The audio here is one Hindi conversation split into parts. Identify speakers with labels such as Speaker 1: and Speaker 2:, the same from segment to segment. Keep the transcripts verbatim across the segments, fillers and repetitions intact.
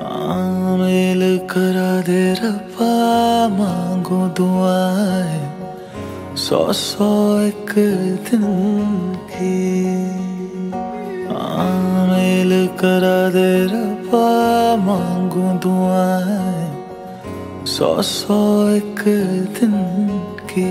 Speaker 1: आमिल करा दे रब्बा, मांगो दुआएं सौ सौ एक दिन की। आमिल करा दे रब्बा, मांगो दुआएं सौ सौ एक दिन की।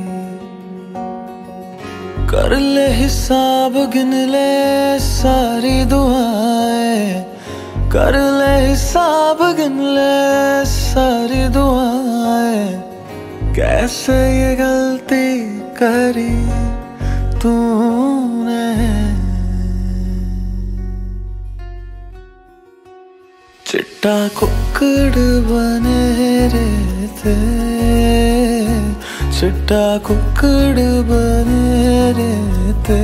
Speaker 1: कर ले हिसाब, गिन ले सारी दुआएं, कर ले हिसाब, गिन ले सारी दुआएं। कैसे ये गलती करी तूने, चिट्टा कुक्कड़ बने रहते, चिट्टा कुक्कड़ बने रहते।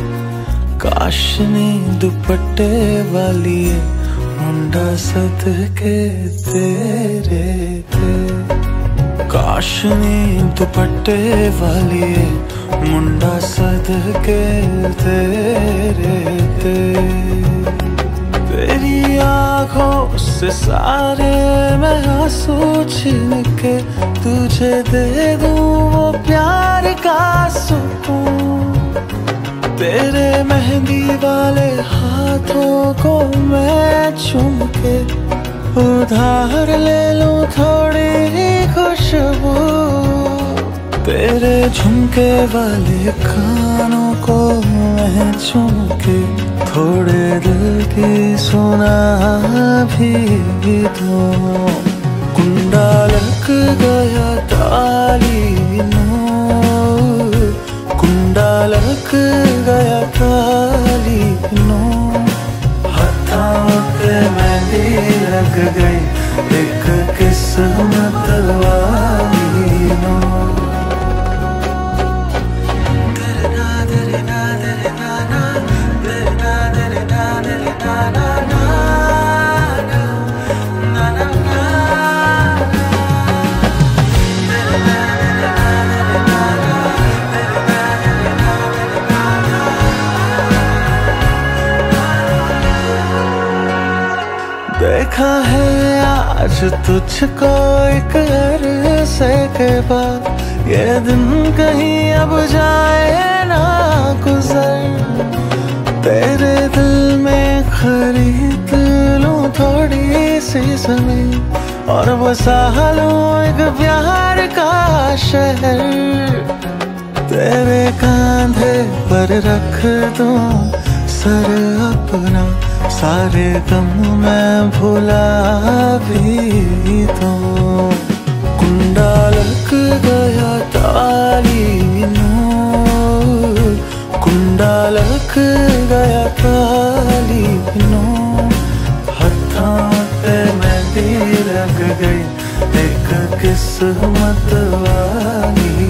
Speaker 1: काशनी दुपट्टे वाली मुंडा सदके तेरे थे। काशनी दुपट्टे वाली मुंडा सदके तेरे थे। तेरी आँखों से सारे मैं आंसू छीन के तुझे दे दूं वो प्यार का सुकून। तेरे मेहंदी वाले हाथों को मैं चूम के उधार ले लूं थोड़ी खुशबू। तेरे झुमके वाले कानों को मैं चूम के थोड़े दिल की सुना भी दूं। कुंडा लग गया ताली नूर, कुंडा लग गया ताली नूर। हाथों पे मेहंदी लग गई एक किस्मत वाली नूर। देखा है आज तुझको एक अरसे के बाद, ये दिन कहीं अब जाए ना गुजर। तेरे दिल में खरीद लूं थोड़ी सी जमीन और बसा लूं एक प्यार का शहर। तेरे कांधे पर रख दूं सर अपना, सारे गम मैं भुला भी दूं। कुंडा लग गया ताली नूर, कुंडा लग गया ताली नूर। हाथों पे मेहंदी लग गई एक किस्मत वाली